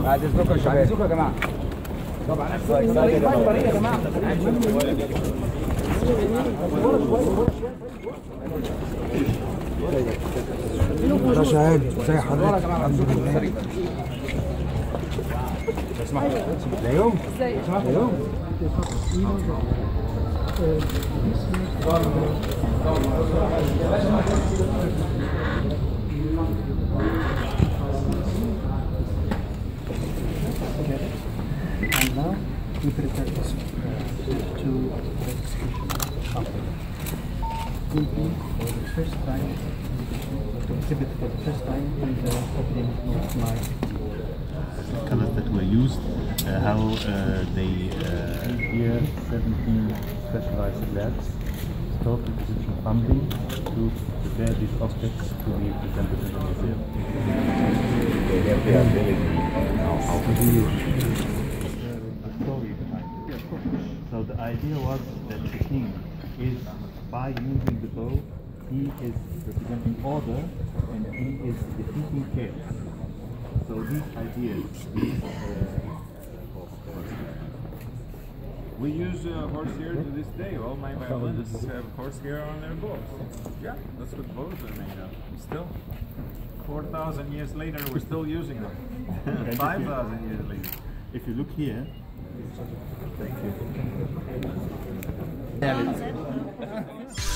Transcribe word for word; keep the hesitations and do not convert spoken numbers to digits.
بعد اذنكم يا شباب، بعد اذنكم يا جماعه. طبعا طريق يا جماعه. باشا هادي ازي حضرتك؟ الحمد لله. اسمع لا يوم اسمع لا يوم And now we prepare this to the execution company. Will be for the first time to exhibit for the first time in the opening of my colors that were used, uh, how uh, they uh, here seventeen specialized labs stored acquisition funding to prepare these objects to be presented in the museum. They have the ability now how to do it. The story behind it. So the idea was that the king is, by using the bow, he is representing order and he is defeating chaos. So these ideas, these, uh, We use uh, horsehair to this day. All my violinists have horsehair on their bows. Yeah, that's what bows are made of. Still, four thousand years later, we're still using them. five thousand years later. if you look here, Thank you.